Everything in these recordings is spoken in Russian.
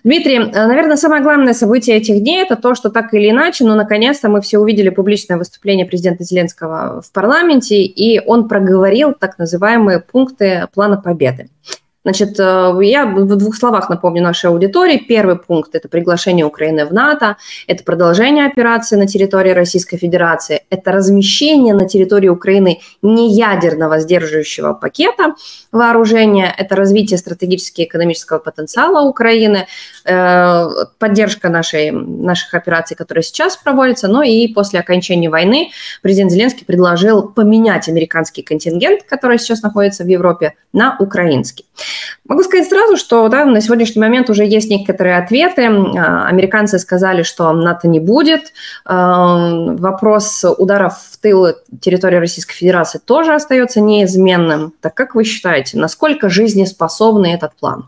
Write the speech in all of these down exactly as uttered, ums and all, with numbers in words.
Дмитрий, наверное, самое главное событие этих дней – это то, что так или иначе, но наконец-то мы все увидели публичное выступление президента Зеленского в парламенте, и он проговорил так называемые пункты плана победы. Значит, я в двух словах напомню нашей аудитории. Первый пункт – это приглашение Украины в НАТО, это продолжение операции на территории Российской Федерации, это размещение на территории Украины неядерного сдерживающего пакета вооружения, это развитие стратегически экономического потенциала Украины, поддержка нашей, наших операций, которые сейчас проводятся, ну и после окончания войны президент Зеленский предложил поменять американский контингент, который сейчас находится в Европе, на украинский. Могу сказать сразу, что да, на сегодняшний момент уже есть некоторые ответы. Американцы сказали, что НАТО не будет. Вопрос ударов в тыл территории Российской Федерации тоже остается неизменным. Так как вы считаете, насколько жизнеспособный этот план?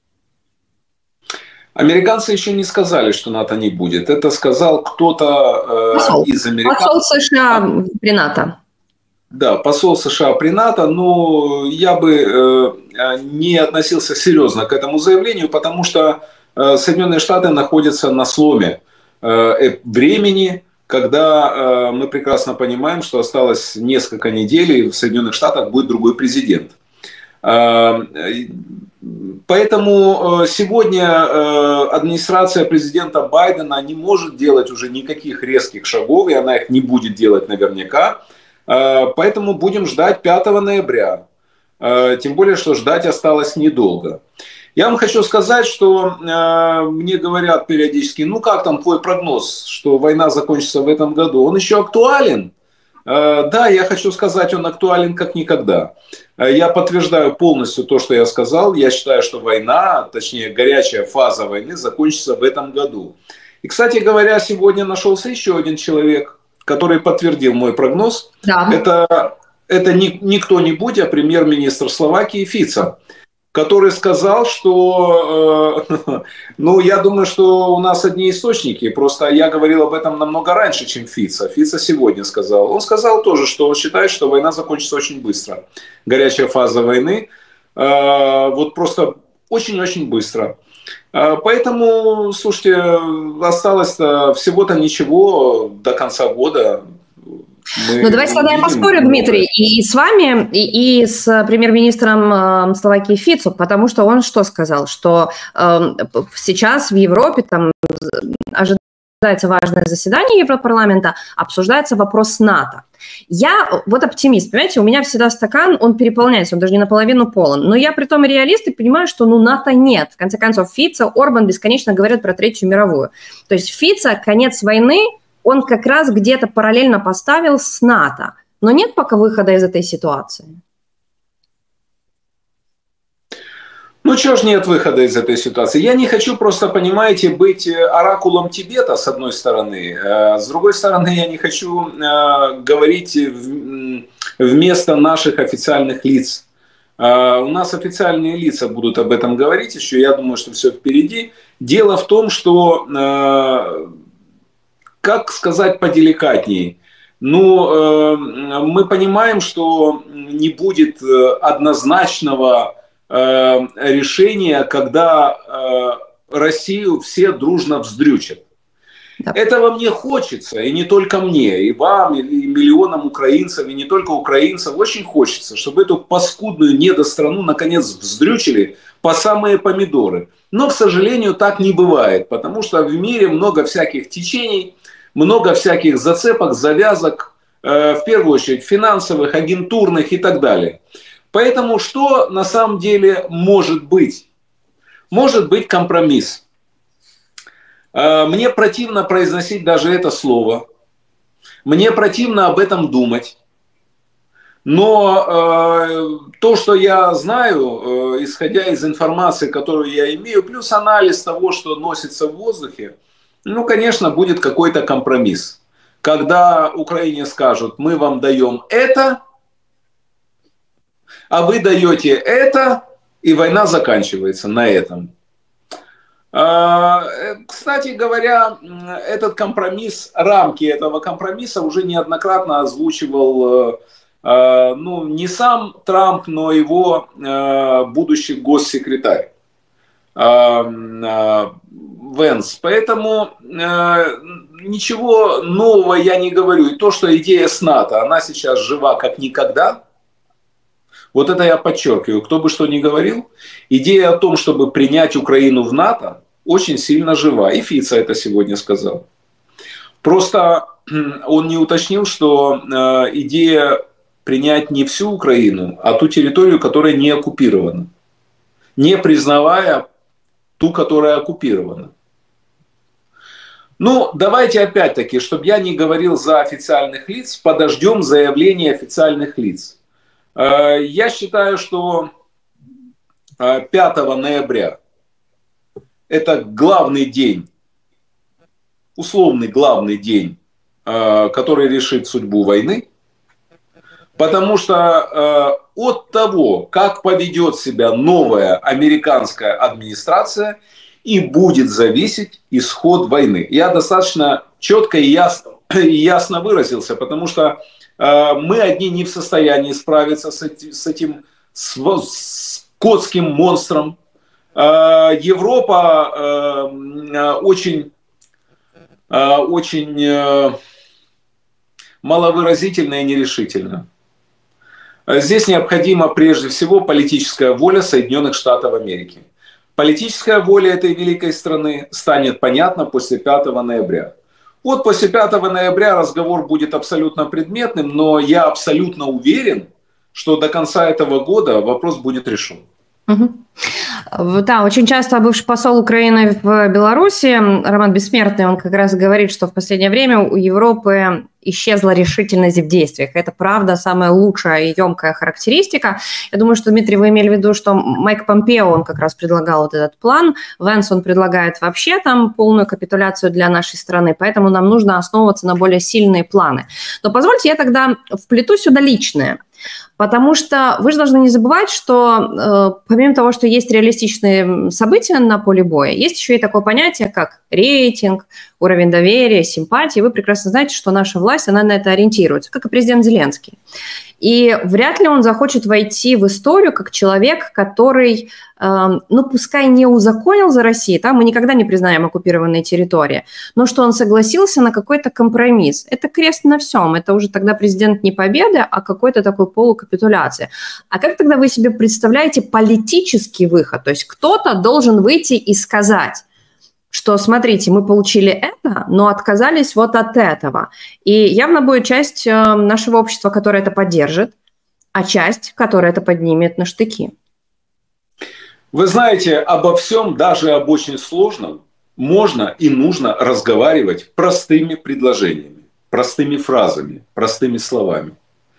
Американцы еще не сказали, что НАТО не будет. Это сказал кто-то э, из американцев. Посол США при НАТО. Да, посол США при НАТО, но я бы э, не относился серьезно к этому заявлению, потому что э, Соединенные Штаты находятся на сломе э, времени, когда э, мы прекрасно понимаем, что осталось несколько недель, и в Соединенных Штатах будет другой президент. Э, поэтому сегодня э, администрация президента Байдена не может делать уже никаких резких шагов, и она их не будет делать наверняка. Поэтому будем ждать пятого ноября. Тем более, что ждать осталось недолго. Я вам хочу сказать, что мне говорят периодически, ну как там твой прогноз, что война закончится в этом году? Он еще актуален? Да, я хочу сказать, он актуален как никогда. Я подтверждаю полностью то, что я сказал. Я считаю, что война, точнее горячая фаза войны закончится в этом году. И, кстати говоря, сегодня нашелся еще один человек, который подтвердил мой прогноз. Да. Это, это не, не кто-нибудь, а премьер-министр Словакии Фицо, который сказал, что, э, ну, я думаю, что у нас одни источники, просто я говорил об этом намного раньше, чем Фицо. Фицо сегодня сказал. Он сказал тоже, что он считает, что война закончится очень быстро. Горячая фаза войны, э, вот просто очень-очень быстро. Поэтому, слушайте, осталось всего-то ничего до конца года. Мы ну, давайте тогда я поспорю, много. Дмитрий, и с вами, и, и с премьер-министром э, Словакии Фицо, потому что он что сказал? Что э, сейчас в Европе там ожидается важное заседание Европарламента, обсуждается вопрос НАТО. Я вот оптимист, понимаете, у меня всегда стакан, он переполняется, он даже не наполовину полон. Но я при том реалист и понимаю, что ну НАТО нет. В конце концов, Фицо, Орбан бесконечно говорят про Третью мировую. То есть Фицо, конец войны, он как раз где-то параллельно поставил с НАТО. Но нет пока выхода из этой ситуации. Ну, чего ж нет выхода из этой ситуации? Я не хочу просто, понимаете, быть оракулом Тибета, с одной стороны. С другой стороны, я не хочу говорить вместо наших официальных лиц. У нас официальные лица будут об этом говорить еще. Я думаю, что все впереди. Дело в том, что, как сказать поделикатнее, ну, мы понимаем, что не будет однозначного решение, когда э, Россию все дружно вздрючат. Да. Этого мне хочется, и не только мне, и вам, и миллионам украинцев, и не только украинцев. Очень хочется, чтобы эту паскудную недострanu наконец вздрючили по самые помидоры. Но, к сожалению, так не бывает, потому что в мире много всяких течений, много всяких зацепок, завязок, э, в первую очередь финансовых, агентурных и так далее. Поэтому что на самом деле может быть? Может быть компромисс. Мне противно произносить даже это слово. Мне противно об этом думать. Но то, что я знаю, исходя из информации, которую я имею, плюс анализ того, что носится в воздухе, ну, конечно, будет какой-то компромисс. Когда Украине скажут, мы вам даем это, а вы даете это, и война заканчивается на этом. Кстати говоря, этот компромисс, рамки этого компромисса уже неоднократно озвучивал, ну, не сам Трамп, но его будущий госсекретарь. Венс. Поэтому э, ничего нового я не говорю. И то, что идея с НАТО, она сейчас жива как никогда, вот это я подчеркиваю. Кто бы что ни говорил, идея о том, чтобы принять Украину в НАТО, очень сильно жива. И Фица это сегодня сказал. Просто он не уточнил, что э, идея принять не всю Украину, а ту территорию, которая не оккупирована, не признавая ту, которая оккупирована. Ну, давайте опять-таки, чтобы я не говорил за официальных лиц, подождем заявления официальных лиц. Я считаю, что пятого ноября это главный день, условный главный день, который решит судьбу войны. Потому что от того, как поведет себя новая американская администрация, и будет зависеть исход войны. Я достаточно четко и ясно, и ясно выразился, потому что э, мы одни не в состоянии справиться с, эти, с этим скотским монстром. Э, Европа э, очень, э, очень э, маловыразительна и нерешительна. Здесь необходима прежде всего политическая воля Соединенных Штатов Америки. Политическая воля этой великой страны станет понятна после пятого ноября. Вот после пятого ноября разговор будет абсолютно предметным, но я абсолютно уверен, что до конца этого года вопрос будет решен. Угу. Да, очень часто бывший посол Украины в Беларуси Роман Бессмертный, он как раз говорит, что в последнее время у Европы исчезла решительность в действиях. Это, правда, самая лучшая и емкая характеристика. Я думаю, что, Дмитрий, вы имели в виду, что Майк Помпео, он как раз предлагал вот этот план. Венс, он предлагает вообще там полную капитуляцию для нашей страны, поэтому нам нужно основываться на более сильные планы. Но позвольте я тогда вплету сюда личное. Потому что вы же должны не забывать, что э, помимо того, что есть реалистичные события на поле боя, есть еще и такое понятие, как рейтинг, уровень доверия, симпатии. Вы прекрасно знаете, что наша власть, она на это ориентируется, как и президент Зеленский. И вряд ли он захочет войти в историю как человек, который, э, ну, пускай не узаконил за Россией, да, мы никогда не признаем оккупированные территории, но что он согласился на какой-то компромисс. Это крест на всем. Это уже тогда президент не победы, а какой-то такой полукапитуляции. А как тогда вы себе представляете политический выход? То есть кто-то должен выйти и сказать, что, смотрите, мы получили это, но отказались вот от этого. И явно будет часть нашего общества, которая это поддержит, а часть, которая это поднимет на штыки. Вы знаете, обо всем, даже об очень сложном, можно и нужно разговаривать простыми предложениями, простыми фразами, простыми словами.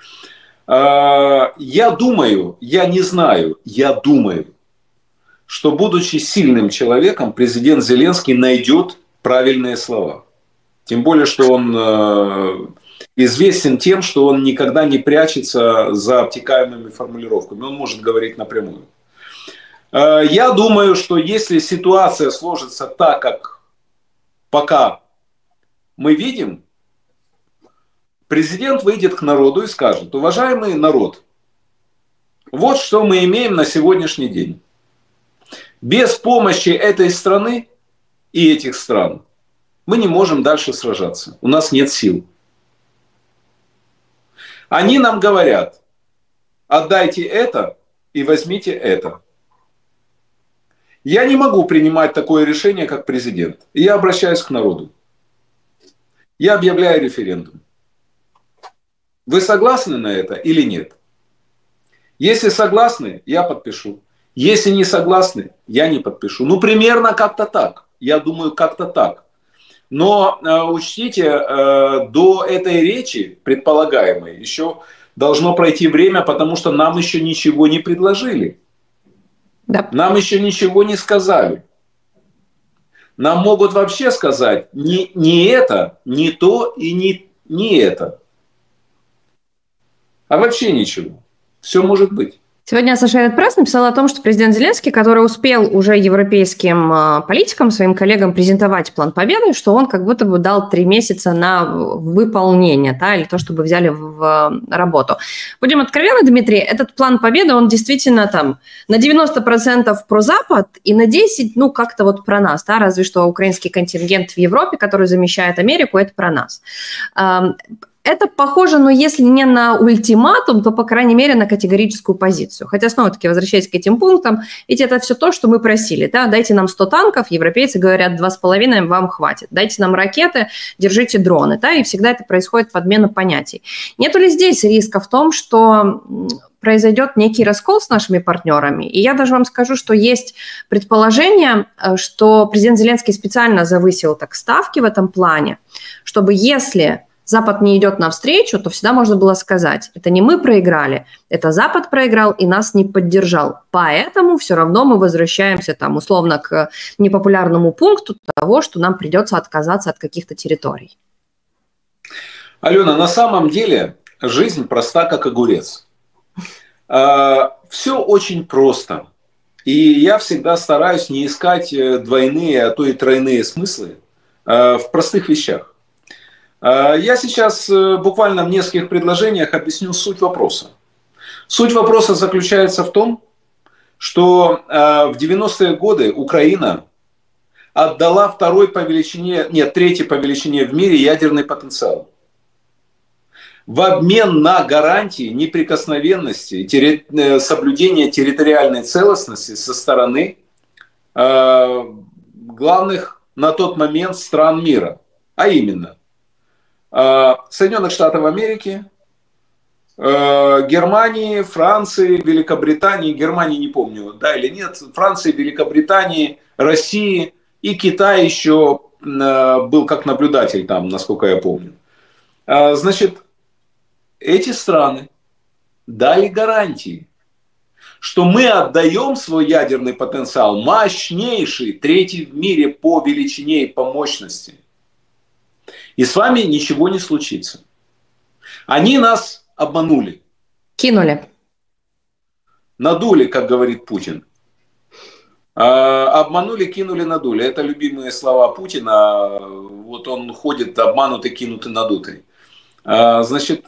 Я думаю, я не знаю, я думаю, что, будучи сильным человеком, президент Зеленский найдет правильные слова. Тем более, что он э, известен тем, что он никогда не прячется за обтекаемыми формулировками. Он может говорить напрямую. Э, я думаю, что если ситуация сложится так, как пока мы видим, президент выйдет к народу и скажет: уважаемый народ, вот что мы имеем на сегодняшний день. Без помощи этой страны и этих стран мы не можем дальше сражаться. У нас нет сил. Они нам говорят: отдайте это и возьмите это. Я не могу принимать такое решение, как президент. И я обращаюсь к народу. Я объявляю референдум. Вы согласны на это или нет? Если согласны, я подпишу. Если не согласны, я не подпишу. Ну, примерно как-то так. Я думаю, как-то так. Но э, учтите, э, до этой речи, предполагаемой, еще должно пройти время, потому что нам еще ничего не предложили. Да. Нам еще ничего не сказали. Нам могут вообще сказать не, не это, не то и не, не это. А вообще ничего. Все может быть. Сегодня Associated Press написала о том, что президент Зеленский, который успел уже европейским политикам, своим коллегам презентовать план победы, что он как будто бы дал три месяца на выполнение, да, или то, чтобы взяли в работу. Будем откровенны, Дмитрий, этот план победы, он действительно там на девяносто процентов про Запад и на десять процентов, ну, как-то вот про нас, да, разве что украинский контингент в Европе, который замещает Америку, это про нас. Это похоже, но если не на ультиматум, то, по крайней мере, на категорическую позицию. Хотя, снова-таки, возвращаясь к этим пунктам, ведь это все то, что мы просили. Да? Дайте нам сто танков, европейцы говорят, два с половиной вам хватит. Дайте нам ракеты, держите дроны. Да? И всегда это происходит подмена понятий. Нету ли здесь риска в том, что произойдет некий раскол с нашими партнерами? И я даже вам скажу, что есть предположение, что президент Зеленский специально завысил так ставки в этом плане, чтобы если Запад не идет навстречу, то всегда можно было сказать, это не мы проиграли, это Запад проиграл и нас не поддержал. Поэтому все равно мы возвращаемся там условно к непопулярному пункту того, что нам придется отказаться от каких-то территорий. Алена, на самом деле жизнь проста, как огурец. Все очень просто. И я всегда стараюсь не искать двойные, а то и тройные смыслы в простых вещах. Я сейчас буквально в нескольких предложениях объясню суть вопроса. Суть вопроса заключается в том, что в девяностые годы Украина отдала второй по величине, нет, третий по величине в мире ядерный потенциал. В обмен на гарантии неприкосновенности, терри... соблюдения территориальной целостности со стороны э, главных на тот момент стран мира, а именно Соединенных Штатов Америки, Германии, Франции, Великобритании, Германии не помню, да или нет, Франции, Великобритании, России и Китай еще был как наблюдатель там, насколько я помню. Значит, эти страны дали гарантии, что мы отдаем свой ядерный потенциал, мощнейший, третий в мире по величине и по мощности. И с вами ничего не случится. Они нас обманули. Кинули. Надули, как говорит Путин. А, обманули, кинули, надули. Это любимые слова Путина. Вот он ходит обманутый, кинутый, надутый. А, значит,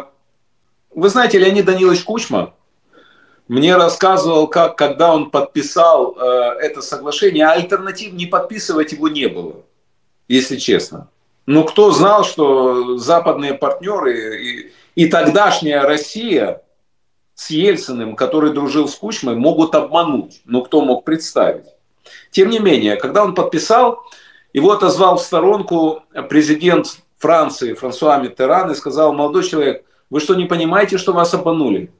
вы знаете, Леонид Данилович Кучма мне рассказывал, как, когда он подписал это соглашение, альтернатив не подписывать его не было, если честно. Но кто знал, что западные партнеры и, и тогдашняя Россия с Ельциным, который дружил с Кучмой, могут обмануть. Но кто мог представить? Тем не менее, когда он подписал, его отозвал в сторонку президент Франции Франсуа Миттеран и сказал: молодой человек, вы что, не понимаете, что вас обманули?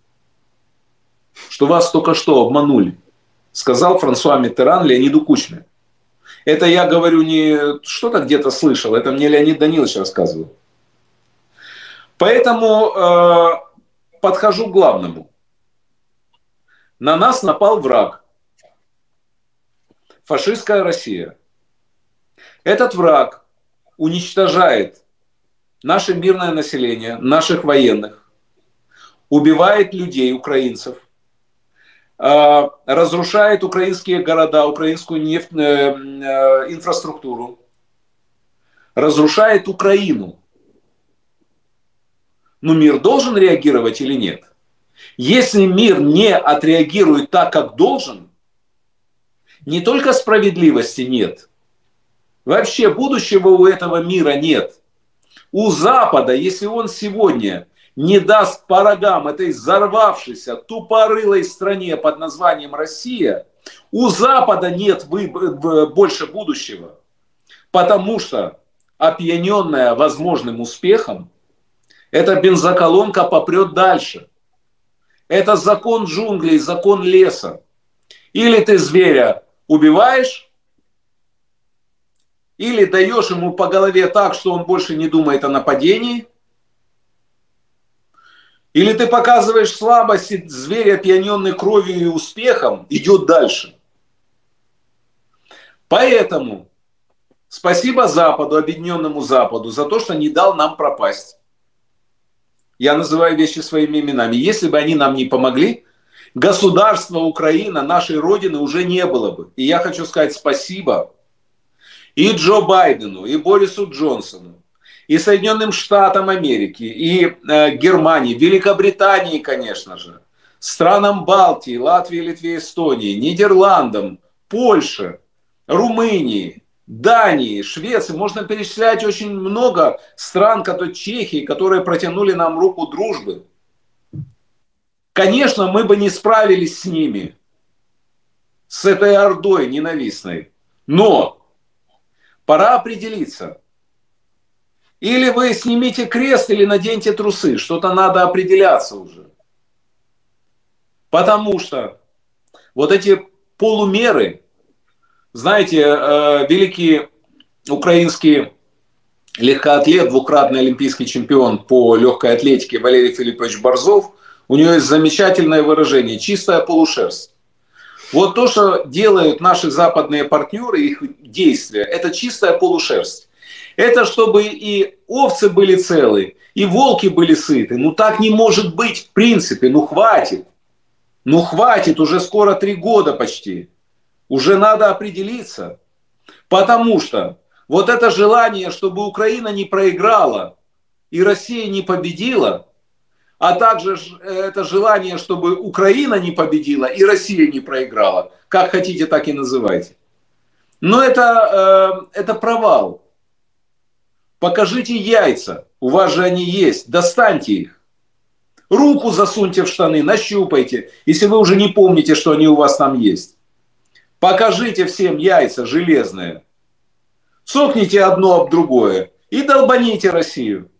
Что вас только что обманули? Сказал Франсуа Миттеран Леониду Кучме. Это я говорю не что-то где-то слышал, это мне Леонид Данилович рассказывал. Поэтому э, подхожу к главному. На нас напал враг. Фашистская Россия. Этот враг уничтожает наше мирное население, наших военных, убивает людей, украинцев, разрушает украинские города, украинскую нефть, инфраструктуру, разрушает Украину. Но мир должен реагировать или нет? Если мир не отреагирует так, как должен, не только справедливости нет, вообще будущего у этого мира нет. У Запада, если он сегодня не даст по рогам этой взорвавшейся тупорылой стране под названием Россия, у Запада нет больше будущего. Потому что, опьяненная возможным успехом, эта бензоколонка попрет дальше. Это закон джунглей, закон леса. Или ты зверя убиваешь, или даешь ему по голове так, что он больше не думает о нападении, или ты показываешь слабость, и зверь, опьяненный кровью и успехом, идет дальше. Поэтому спасибо Западу, объединенному Западу, за то, что не дал нам пропасть. Я называю вещи своими именами. Если бы они нам не помогли, государства Украина, нашей Родины, уже не было бы. И я хочу сказать спасибо и Джо Байдену, и Борису Джонсону, и Соединенным Штатам Америки, и э, Германии, Великобритании, конечно же, странам Балтии, Латвии, Литве, Эстонии, Нидерландам, Польше, Румынии, Дании, Швеции. Можно перечислять очень много стран, которые, Чехии, которые протянули нам руку дружбы. Конечно, мы бы не справились с ними, с этой ордой ненавистной. Но пора определиться. Или вы снимите крест, или наденьте трусы. Что-то надо определяться уже. Потому что вот эти полумеры, знаете, великий украинский легкоатлет, двукратный олимпийский чемпион по легкой атлетике Валерий Филиппович Борзов, у него есть замечательное выражение «чистая полушерсть». Вот то, что делают наши западные партнеры, их действия, это чистая полушерсть. Это чтобы и овцы были целы, и волки были сыты. Ну так не может быть в принципе, ну хватит. Ну хватит, уже скоро три года почти. Уже надо определиться. Потому что вот это желание, чтобы Украина не проиграла и Россия не победила, а также это желание, чтобы Украина не победила и Россия не проиграла. Как хотите, так и называйте. Но это, э, это провал. Покажите яйца. У вас же они есть. Достаньте их. Руку засуньте в штаны, нащупайте. Если вы уже не помните, что они у вас там есть. Покажите всем яйца железные. Цокните одно об другое. И долбаните Россию.